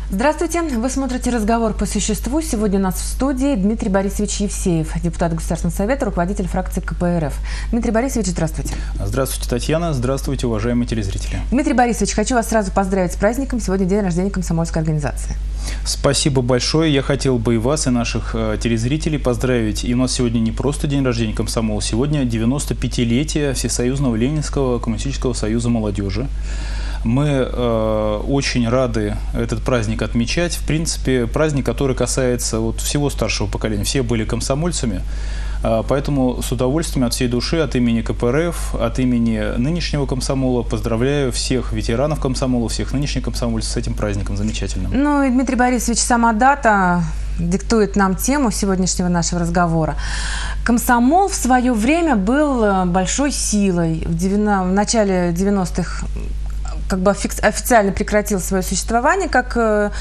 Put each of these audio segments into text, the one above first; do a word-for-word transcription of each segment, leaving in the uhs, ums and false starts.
Здравствуйте. Вы смотрите «Разговор по существу». Сегодня у нас в студии Дмитрий Борисович Евсеев, депутат Государственного совета, руководитель фракции ка пэ эр эф. Дмитрий Борисович, здравствуйте. Здравствуйте, Татьяна. Здравствуйте, уважаемые телезрители. Дмитрий Борисович, хочу вас сразу поздравить с праздником. Сегодня день рождения комсомольской организации. Спасибо большое. Я хотел бы и вас, и наших э, телезрителей поздравить. И у нас сегодня не просто день рождения комсомола, сегодня девяносто пятилетие Всесоюзного Ленинского коммунистического союза молодежи. Мы э, очень рады этот праздник отмечать. В принципе, праздник, который касается вот всего старшего поколения. Все были комсомольцами, э, поэтому с удовольствием от всей души, от имени ка пэ эр эф, от имени нынешнего комсомола поздравляю всех ветеранов комсомола, всех нынешних комсомольцев с этим праздником замечательным. Ну и, Дмитрий Борисович, сама дата диктует нам тему сегодняшнего нашего разговора. Комсомол в свое время был большой силой. В, девяно... в начале девяностых как бы официально прекратил свое существование как э,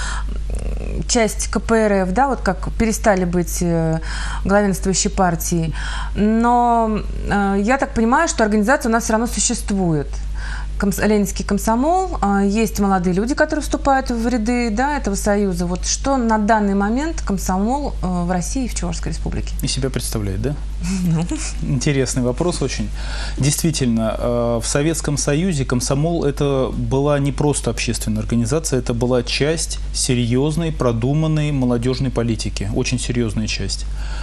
часть ка пэ эр эф, да, вот как перестали быть э, главенствующей партией. Но э, я так понимаю, что организация у нас все равно существует. Комс... Ленинский комсомол, э, есть молодые люди, которые вступают в ряды, да, этого союза. Вот что на данный момент комсомол э, в России и в Чувашской республике? И себя представляет, да? Интересный вопрос очень. Действительно, в Советском Союзе комсомол это была не просто общественная организация, это была часть серьезной, продуманной молодежной политики, очень серьезная часть.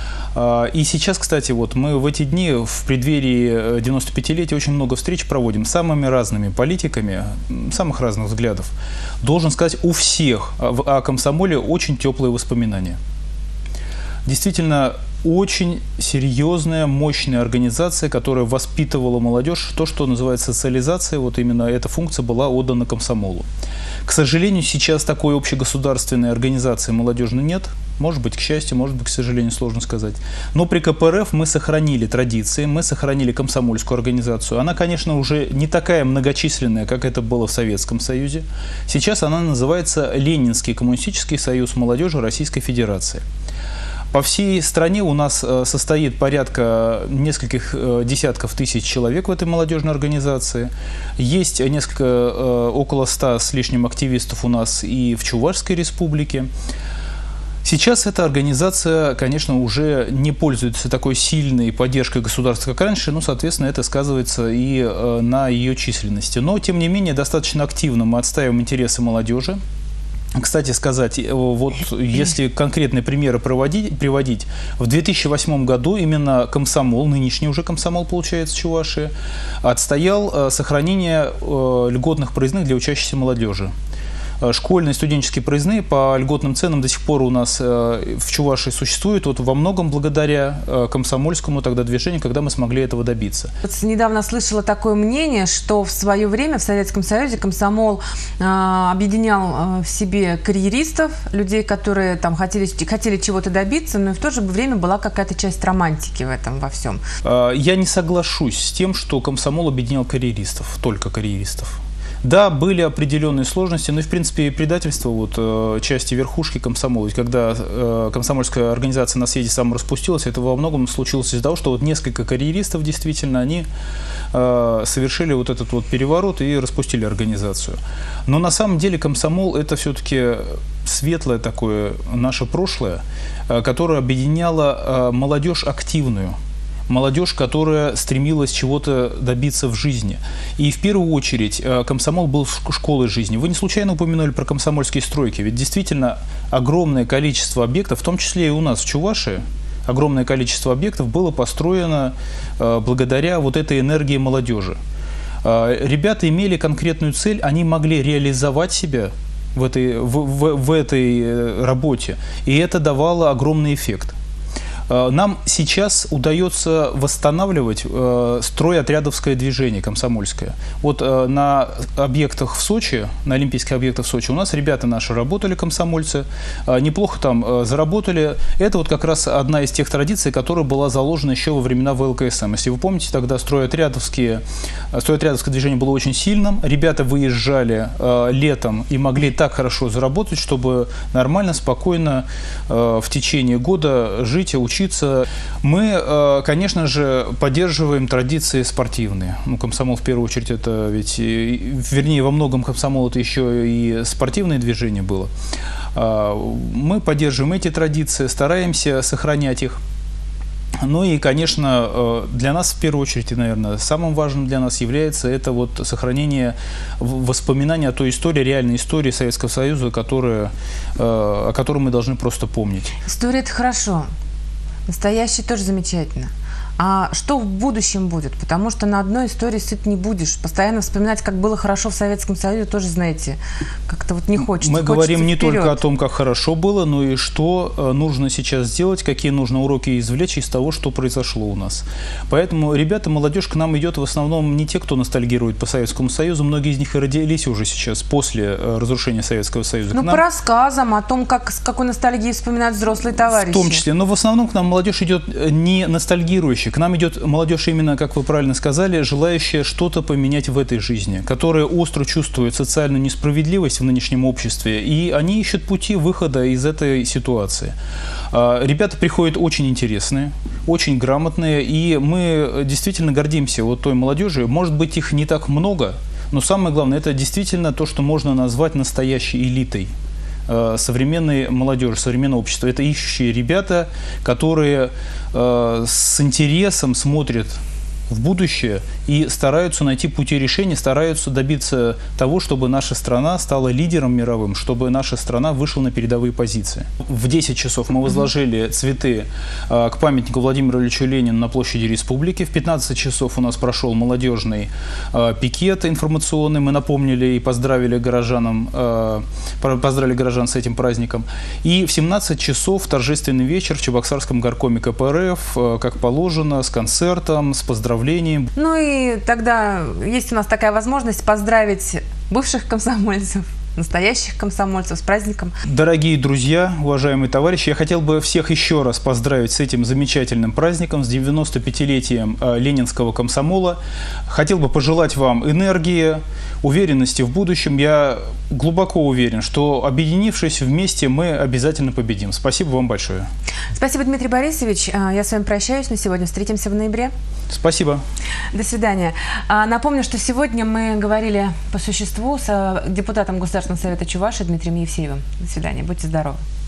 И сейчас, кстати, вот мы в эти дни, в преддверии девяностопятилетия, очень много встреч проводим с самыми разными политиками, самых разных взглядов. Должен сказать, у всех о комсомоле очень теплые воспоминания. Действительно, очень серьезная, мощная организация, которая воспитывала молодежь. То, что называется социализация, вот именно эта функция была отдана комсомолу. К сожалению, сейчас такой общегосударственной организации молодежной нет. Может быть, к счастью, может быть, к сожалению, сложно сказать. Но при ка пэ эр эф мы сохранили традиции, мы сохранили комсомольскую организацию. Она, конечно, уже не такая многочисленная, как это было в Советском Союзе. Сейчас она называется Ленинский коммунистический союз молодежи Российской Федерации. По всей стране у нас состоит порядка нескольких десятков тысяч человек в этой молодежной организации. Есть несколько, около ста с лишним активистов у нас и в Чувашской республике. Сейчас эта организация, конечно, уже не пользуется такой сильной поддержкой государства, как раньше, но, соответственно, это сказывается и на ее численности. Но, тем не менее, достаточно активно мы отстаиваем интересы молодежи. Кстати сказать, вот если конкретные примеры проводить, приводить, в две тысячи восьмом году именно комсомол, нынешний уже комсомол, получается, Чувашии, отстоял сохранение льготных проездных для учащейся молодежи. Школьные студенческие проездные по льготным ценам до сих пор у нас в Чувашии существуют, вот во многом благодаря комсомольскому тогда движению, когда мы смогли этого добиться. Вот недавно слышала такое мнение, что в свое время в Советском Союзе комсомол э, объединял э, в себе карьеристов, людей, которые там хотели, хотели чего-то добиться, но и в то же время была какая-то часть романтики в этом во всем. Я не соглашусь с тем, что комсомол объединял карьеристов, только карьеристов. Да, были определенные сложности, но и, в принципе, предательство вот, э, части верхушки комсомола. Когда э, комсомольская организация на съезде самораспустилась, это во многом случилось из-за того, что вот несколько карьеристов действительно они э, совершили вот этот вот переворот и распустили организацию. Но на самом деле комсомол это все-таки светлое такое наше прошлое, э, которое объединяло э, молодежь активную. Молодежь, которая стремилась чего-то добиться в жизни. И в первую очередь комсомол был школой жизни. Вы не случайно упомянули про комсомольские стройки. Ведь действительно огромное количество объектов, в том числе и у нас в Чувашии, огромное количество объектов было построено благодаря вот этой энергии молодежи. Ребята имели конкретную цель, они могли реализовать себя в этой, в, в, в этой работе. И это давало огромный эффект. Нам сейчас удается восстанавливать э, стройотрядовское движение комсомольское. Вот э, на объектах в Сочи, на олимпийских объектах в Сочи, у нас ребята наши работали, комсомольцы, э, неплохо там э, заработали. Это вот как раз одна из тех традиций, которая была заложена еще во времена вэ эл ка эс эм. Если вы помните, тогда стройотрядовские, стройотрядовское движение было очень сильным. Ребята выезжали э, летом и могли так хорошо заработать, чтобы нормально, спокойно э, в течение года жить и учиться случиться. Мы, конечно же, поддерживаем традиции спортивные. Ну, комсомол, в первую очередь, это ведь, вернее, во многом комсомол это еще и спортивное движение было. Мы поддерживаем эти традиции, стараемся сохранять их. Ну и, конечно, для нас в первую очередь, и, наверное, самым важным для нас является это вот сохранение воспоминаний о той истории, реальной истории Советского Союза, которая, о которой мы должны просто помнить. История – это хорошо, настоящий тоже замечательно. А что в будущем будет? Потому что на одной истории сыт не будешь. Постоянно вспоминать, как было хорошо в Советском Союзе, тоже, знаете, как-то вот не хочется. Мы хочется говорим не вперед. только о том, как хорошо было, но и что нужно сейчас сделать, какие нужно уроки извлечь из того, что произошло у нас. Поэтому ребята, молодежь к нам идет в основном не те, кто ностальгирует по Советскому Союзу. Многие из них и родились уже сейчас, после разрушения Советского Союза. Ну, по рассказам о том, как, с какой ностальгией вспоминают взрослые товарищи. В том числе. Но в основном к нам молодежь идет не ностальгирующая. К нам идет молодежь именно, как вы правильно сказали, желающая что-то поменять в этой жизни, которая остро чувствует социальную несправедливость в нынешнем обществе, и они ищут пути выхода из этой ситуации. Ребята приходят очень интересные, очень грамотные, и мы действительно гордимся вот той молодежью. Может быть, их не так много, но самое главное, это действительно то, что можно назвать настоящей элитой современной молодежи, современного общества. Это ищущие ребята, которые э, с интересом смотрят в будущее и стараются найти пути решения, стараются добиться того, чтобы наша страна стала лидером мировым, чтобы наша страна вышла на передовые позиции. В десять часов мы возложили цветы э, к памятнику Владимиру Ильичу Ленину на площади Республики. В пятнадцать часов у нас прошел молодежный э, пикет информационный. Мы напомнили и поздравили горожанам, э, поздравили горожан с этим праздником. И в семнадцать часов торжественный вечер в Чебоксарском горкоме ка пэ эр эф, э, как положено, с концертом, с поздравлением. Ну и тогда есть у нас такая возможность поздравить бывших комсомольцев, настоящих комсомольцев с праздником. Дорогие друзья, уважаемые товарищи, я хотел бы всех еще раз поздравить с этим замечательным праздником, с девяносто пятилетием ленинского комсомола. Хотел бы пожелать вам энергии, уверенности в будущем. Я глубоко уверен, что, объединившись вместе, мы обязательно победим. Спасибо вам большое. Спасибо, Дмитрий Борисович. Я с вами прощаюсь на сегодня. Встретимся в ноябре. Спасибо. До свидания. Напомню, что сегодня мы говорили по существу с депутатом Государственного совета Чувашии Дмитрием Евсеевым. До свидания. Будьте здоровы.